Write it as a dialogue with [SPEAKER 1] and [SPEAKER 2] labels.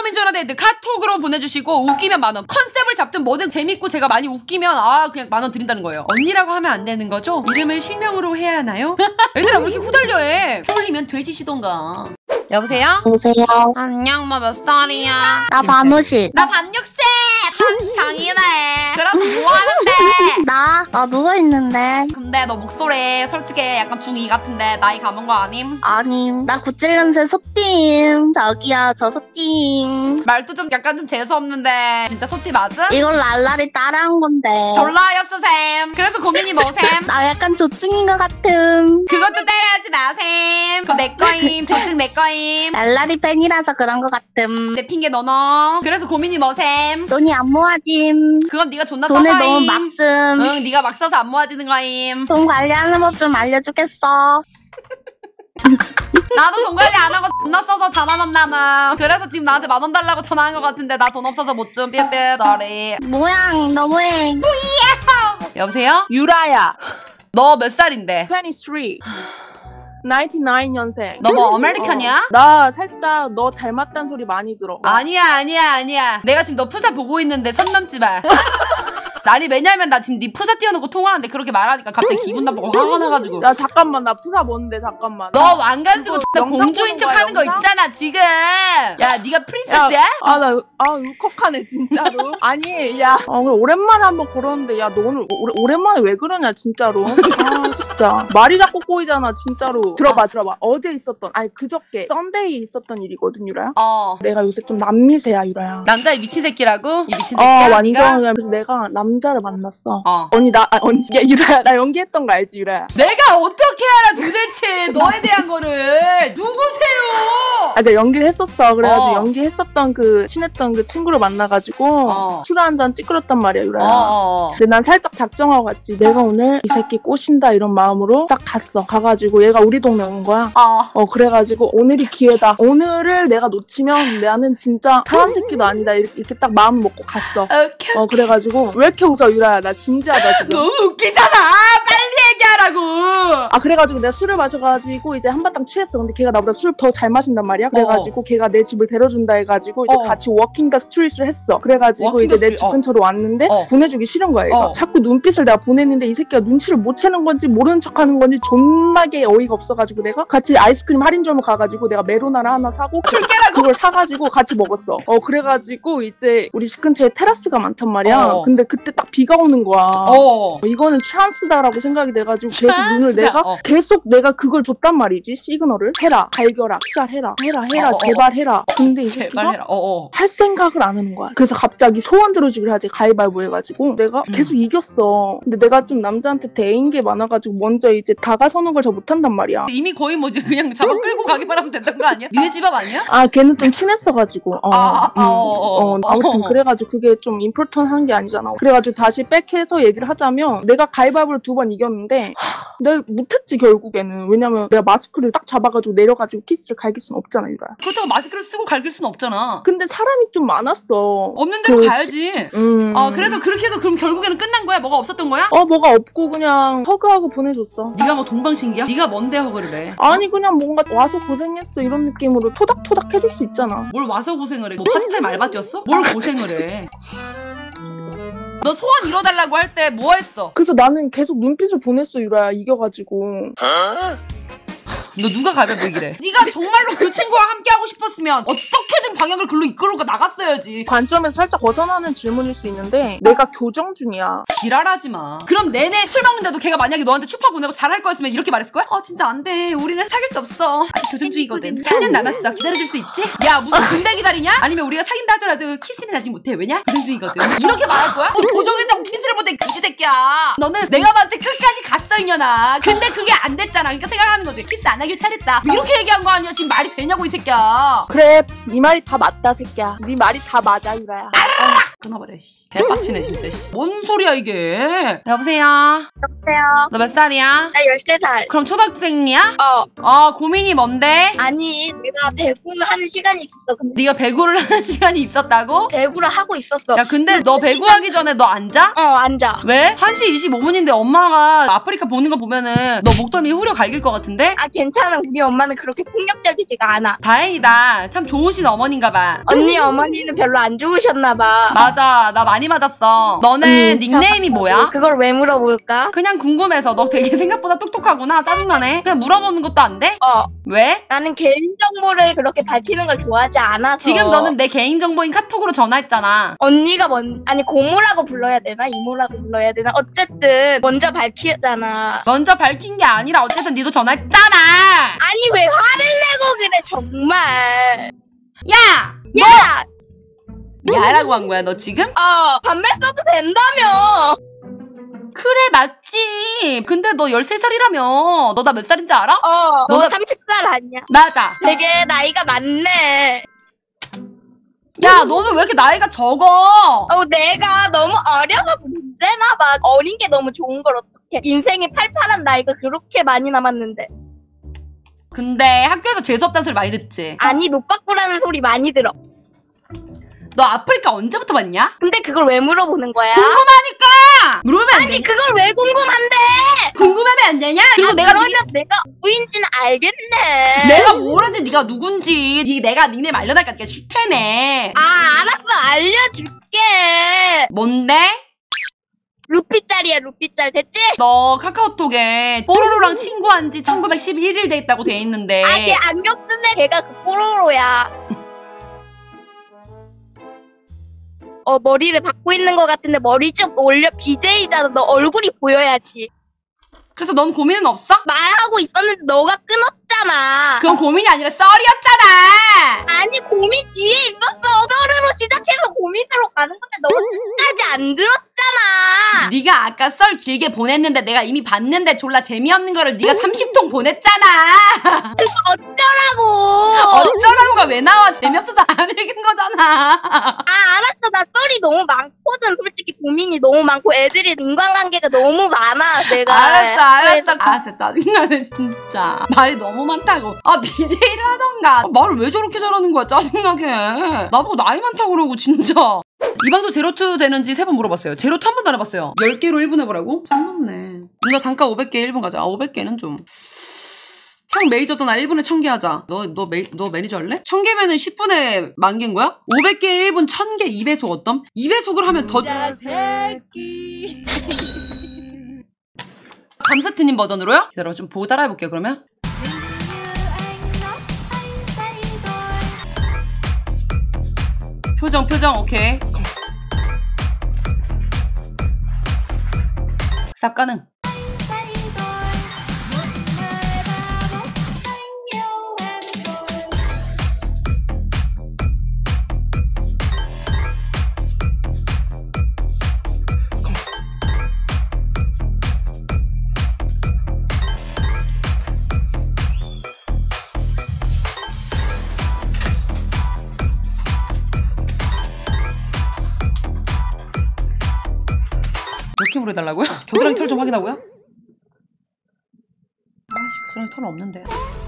[SPEAKER 1] 농담인 줄 알았는데 카톡으로 보내주시고 웃기면 만원. 컨셉을 잡든 뭐든 재밌고 제가 많이 웃기면 그냥 만원 드린다는 거예요. 언니라고 하면 안 되는 거죠? 이름을 실명으로 해야 하나요? 얘들아 왜 이렇게 후달려 해? 쫄리면 돼지시던가. 여보세요?
[SPEAKER 2] 여보세요?
[SPEAKER 1] 안녕, 뭐 몇 살이야?
[SPEAKER 2] 나 반오십.
[SPEAKER 1] 나 반육세! 반상이네. 그래서 뭐 하는데?
[SPEAKER 2] 나 누워있는데.
[SPEAKER 1] 근데 너 목소리 솔직히 약간 중2 같은데 나이 감은 거 아님?
[SPEAKER 2] 아님. 나 구찔냄새 소띠임. 저기요, 저 소띠임.
[SPEAKER 1] 말도 좀 약간 좀 재수없는데 진짜 소띠 맞아?
[SPEAKER 2] 이걸 랄랄이 따라한 건데.
[SPEAKER 1] 졸라였어 쌤. 그래서 고민이 뭐셈?
[SPEAKER 2] 나 약간 조증인 것 같음.
[SPEAKER 1] 그것도 따라하지 마셈. 그거 내 거임. 조증 내 거임.
[SPEAKER 2] 랄랄이 팬이라서 그런 것 같음.
[SPEAKER 1] 내 핑계 너너. 그래서 고민이 뭐셈?
[SPEAKER 2] 돈이 안 모아짐.
[SPEAKER 1] 그건 네가 존나
[SPEAKER 2] 돈을
[SPEAKER 1] 써서임.
[SPEAKER 2] 너무 막 쓴.
[SPEAKER 1] 응, 네가 막 써서 안 모아지는 거임.
[SPEAKER 2] 돈 관리하는 법 좀 알려주겠어.
[SPEAKER 1] 나도 돈 관리 안 하고 존나 써서 자만 없나마. 그래서 지금 나한테 만원 달라고 전화한 것 같은데 나 돈 없어서 못 좀. 삐삐 너리.
[SPEAKER 2] 모양 너무해.
[SPEAKER 1] 여보세요?
[SPEAKER 3] 유라야.
[SPEAKER 1] 너 몇 살인데?
[SPEAKER 3] 23. 99년생.
[SPEAKER 1] 너 뭐 아메리칸이야?
[SPEAKER 3] 나 살짝 너 닮았단 소리 많이 들어.
[SPEAKER 1] 아니야. 내가 지금 너 푸사 보고 있는데 선 넘지 마. 아니 왜냐면 나 지금 네 푸사 띄워놓고 통화하는데 그렇게 말하니까 갑자기 기분 나쁘고 화가 나가지고.
[SPEAKER 3] 야 잠깐만 나 푸사 뭔데 잠깐만.
[SPEAKER 1] 너 왕관 쓰고
[SPEAKER 3] 이거
[SPEAKER 1] 공주인
[SPEAKER 3] 영상
[SPEAKER 1] 척
[SPEAKER 3] 보는
[SPEAKER 1] 하는 거
[SPEAKER 3] 거야,
[SPEAKER 1] 있잖아 지금. 야 네가 프린세스야?
[SPEAKER 3] 울컥하네 진짜로. 아니 야 그래, 오랜만에 한번 걸었는데 야 너 오늘 오랜만에 왜 그러냐 진짜로. 진짜 말이 자꾸 꼬이잖아 진짜로. 들어봐 어제 있었던 그저께 썬데이 있었던 일이거든 유라야. 내가 요새 좀 남미세야 유라야.
[SPEAKER 1] 남자의 미친 새끼라고? 이 미친 새끼야?
[SPEAKER 3] 완전.
[SPEAKER 1] 네가?
[SPEAKER 3] 그래서 내가 남자를 만났어. 언니 야 유라야 나 연기했던 거 알지 유라야?
[SPEAKER 1] 내가 어떻게 알아 도대체 너에 대한 거를. 누구세요?
[SPEAKER 3] 내가 연기를 했었어. 그래가지고 연기했었던 친했던 그 친구를 만나가지고 술 한잔 찌그렸단 말이야 유라야. 근데 난 살짝 작정하고 갔지. 내가 오늘 이 새끼 꼬신다 이런 마음으로 딱 갔어. 가가지고 얘가 우리 동네 온 거야. 그래가지고 오늘이 기회다. 오늘을 내가 놓치면 나는 진짜 사람 새끼도 아니다. 이렇게 딱 마음 먹고 갔어. 그래가지고 왜 이렇게 웃어 유라야? 나 진지하다 지금.
[SPEAKER 1] 너무 웃기잖아. 빨리 얘기하라고.
[SPEAKER 3] 그래가지고 내가 술을 마셔가지고 이제 한바탕 취했어. 근데 걔가 나보다 술 더 잘 마신단 말이야. 그래가지고 걔가 내 집을 데려준다 해가지고 이제 같이 워킹 더 스트릿을 했어. 그래가지고 이제 내 집 근처로 왔는데 보내주기 싫은 거야 얘가. 자꾸 눈빛을 내가 보냈는데 이 새끼가 눈치를 못 채는 건지 모르는 척하는 건지 존나게 어이가 없어가지고 내가 같이 아이스크림 할인점을 가가지고 내가 메로나를 하나 사고 그걸 사가지고 같이 먹었어. 그래가지고 이제 우리 집 근처에 테라스가 많단 말이야. 근데 그때 딱 비가 오는 거야. 이거는 찬스다라고 생각이 돼가지고 계속 눈을 계속 내가 그걸 줬단 말이지. 시그널을 해라 갈겨라 해라 제발 해라. 근데 이 새끼가 할 생각을 안 하는 거야. 그래서 갑자기 소원 들어주기를 하지. 가위바위보 해가지고 내가 계속 이겼어. 근데 내가 좀 남자한테 대인 게 많아가지고 먼저 이제 다가서는 걸 잘 못한단 말이야.
[SPEAKER 1] 이미 거의 뭐지 그냥 잡아 끌고 가기만 하면 된다는 거 아니야? 니네 집 앞 아니야?
[SPEAKER 3] 걔는 좀 친했어가지고. 아무튼 그래가지고 그게 좀 임포턴한 게 아니잖아. 그래가지고 다시 백해서 얘기를 하자면 내가 가위바위보를 2번 이겼는데 내가 못했지 결국에는. 왜냐면 내가 마스크를 딱 잡아가지고 내려가지고 키스를 갈길 수는 없잖아 유라.
[SPEAKER 1] 그렇다고 마스크를 쓰고 갈길 수는 없잖아.
[SPEAKER 3] 근데 사람이 좀 많았어.
[SPEAKER 1] 없는 대로 가야지. 그래서 그렇게 해서 그럼 결국에는 끝난 거야? 뭐가 없었던 거야?
[SPEAKER 3] 뭐가 없고 그냥 허그하고 보내줬어.
[SPEAKER 1] 네가 뭐 동방신기야? 네가 뭔데 허그를 해?
[SPEAKER 3] 아니 그냥 뭔가 와서 고생했어 이런 느낌으로 토닥토닥 해줄 수 있잖아.
[SPEAKER 1] 뭘 와서 고생을 해? 너 파트타임 알바 뛰었어? 뭘 고생을 해? 너 소원 이뤄달라고 할 때 뭐 했어?
[SPEAKER 3] 그래서 나는 계속 눈빛을 보냈어 유라야. 이겨가지고.
[SPEAKER 1] 너 누가 가위바위보 이기래? 네가 정말로 그 친구와 함께하고 싶었으면 어떻게든 방향을 글로 이끌고 나갔어야지.
[SPEAKER 3] 관점에서 살짝 벗어나는 질문일 수 있는데 내가 교정 중이야.
[SPEAKER 1] 지랄하지 마. 그럼 내내 술 먹는데도 걔가 만약에 너한테 추파 보내고 잘할 거였으면 이렇게 말했을 거야? 진짜 안 돼. 우리는 사귈 수 없어. 아직 교정 중이거든. 3년 남았어. 기다려줄 수 있지? 야 무슨 군대 기다리냐? 아니면 우리가 사귄다 하더라도 키스는 아직 못해. 왜냐? 교정 중이거든. 이렇게 말할 거야? 너 교정했다고 키스를 못해 그지 새끼야. 너는 내가 봤을 때 끝까지 갔어 이년아. 근데 그게 안 됐잖아. 그러니까 생각하는 거지. 키스 안 하길 잘했다. 이렇게 얘기한 거 아니야? 지금 말이 되냐고 이 새끼야.
[SPEAKER 3] 그래 네 말이 다 맞다 새끼야. 네 말이 다 맞아 유라야.
[SPEAKER 1] 끊어버려. 씨. 개빡치네 진짜. 씨. 뭔 소리야 이게. 여보세요.
[SPEAKER 2] 여보세요.
[SPEAKER 1] 너 몇 살이야?
[SPEAKER 2] 나 13살.
[SPEAKER 1] 그럼 초등학생이야? 고민이 뭔데?
[SPEAKER 2] 아니, 내가 배구를 하는 시간이 있었어. 근데
[SPEAKER 1] 네가 배구를 하는 시간이 있었다고?
[SPEAKER 2] 배구를 하고 있었어.
[SPEAKER 1] 야 근데 너 배구하기 전에 너 앉아?
[SPEAKER 2] 앉아.
[SPEAKER 1] 왜? 1시 25분인데 엄마가 아프리카 보는 거 보면은 너 목덜미 후려 갈길 것 같은데?
[SPEAKER 2] 아, 괜찮아. 우리 엄마는 그렇게 폭력적이지가 않아.
[SPEAKER 1] 다행이다. 참 좋으신 어머니인가 봐.
[SPEAKER 2] 언니 어머니는 별로 안 좋으셨나 봐.
[SPEAKER 1] 맞아. 나 많이 맞았어. 너는 닉네임이 뭐야?
[SPEAKER 2] 그걸 왜 물어볼까?
[SPEAKER 1] 그냥 궁금해서. 너 되게 생각보다 똑똑하구나. 짜증나네. 그냥 물어보는 것도 안 돼? 왜?
[SPEAKER 2] 나는 개인정보를 그렇게 밝히는 걸 좋아하지 않아서.
[SPEAKER 1] 지금 너는 내 개인정보인 카톡으로 전화했잖아.
[SPEAKER 2] 언니가 아니 고모라고 불러야 되나? 이모라고 불러야 되나? 어쨌든 먼저 밝히잖아.
[SPEAKER 1] 먼저 밝힌 게 아니라 어쨌든 니도 전화했잖아.
[SPEAKER 2] 아니 왜 화를 내고 그래 정말.
[SPEAKER 1] 야!
[SPEAKER 2] 야!
[SPEAKER 1] 야라고 한 거야 너 지금?
[SPEAKER 2] 반말 써도 된다며.
[SPEAKER 1] 그래 맞지. 근데 너 13살이라며. 너 나 몇 살인지 알아?
[SPEAKER 2] 너
[SPEAKER 1] 너가-
[SPEAKER 2] 30살 아니야?
[SPEAKER 1] 맞아.
[SPEAKER 2] 되게 나이가 많네.
[SPEAKER 1] 야 너는 왜 이렇게 나이가 적어?
[SPEAKER 2] 내가 너무 어려서 문제나 봐. 어린 게 너무 좋은 걸 어떡해. 인생이 팔팔한 나이가 그렇게 많이 남았는데.
[SPEAKER 1] 근데 학교에서 재수없다는 소리 많이 듣지?
[SPEAKER 2] 아니 노빠꾸라는 소리 많이 들어.
[SPEAKER 1] 너 아프리카 언제부터 봤냐?
[SPEAKER 2] 근데 그걸 왜 물어보는 거야?
[SPEAKER 1] 궁금하니까! 물으면 안
[SPEAKER 2] 아니
[SPEAKER 1] 되냐?
[SPEAKER 2] 그걸 왜 궁금한데?
[SPEAKER 1] 궁금하면 안 되냐? 그리고 내가
[SPEAKER 2] 그러면 내가 누구인지는 알겠네.
[SPEAKER 1] 내가 뭐라지 네가 누군지 내가 닉네임 알려달까 네가 싫다며.
[SPEAKER 2] 알았어 알려줄게.
[SPEAKER 1] 뭔데?
[SPEAKER 2] 루피짤이야 루피짤 됐지?
[SPEAKER 1] 너 카카오톡에 뽀로로랑 친구한 지 1911일 돼 있다고 돼 있는데
[SPEAKER 2] 걔 안경 쓴 애 걔가 그 뽀로로야. 머리를 박고 있는 것 같은데 머리 좀 올려. BJ잖아. 너 얼굴이 보여야지.
[SPEAKER 1] 그래서 넌 고민은 없어?
[SPEAKER 2] 말하고 있었는데 너가 끊었잖아.
[SPEAKER 1] 그건 고민이 아니라 썰이었잖아.
[SPEAKER 2] 아니 고민 뒤에 있었어. 썰으로 시작해서 고민으로 가는 건데 너 끝까지 안 들었잖아.
[SPEAKER 1] 네가 아까 썰 길게 보냈는데 내가 이미 봤는데 졸라 재미없는 거를 네가 30통 보냈잖아.
[SPEAKER 2] 그거 어쩌라고.
[SPEAKER 1] 어쩌라고가 왜 나와? 재미없어서 안 읽은 거잖아.
[SPEAKER 2] 알았어. 나 썰이 너무 많거든. 솔직히 고민이 너무 많고 애들이 인간관계가 너무 많아. 내가
[SPEAKER 1] 알았어. 진짜 짜증나네 진짜. 말이 너무 많다고. BJ를 하던가. 말을 왜 저렇게 잘하는 거야 짜증나게. 나보고 나이 많다고 그러고 진짜. 이 방도 제로투 되는지 3번 물어봤어요. 제로투 한 번도 안 해봤어요. 10개로 1분 해보라고? 상관없네. 누나 단가 500개 1분 가자. 500개는 좀. 형 메이저잖아. 1분에 1000개 하자. 너 매니저 할래? 1000개면은 10분에 10,000개인 거야? 500개 1분 1000개 2배속 어떤? 2배속을 하면 더. 새끼. 감스트님 버전으로요? 기다려 좀 보고 따라해볼게요 그러면. 표정 오케이. 쌉 가능. 몇 캠으로 해달라고요? 겨드랑이 털 좀 확인하고요? 아씨 겨드랑이 털 없는데.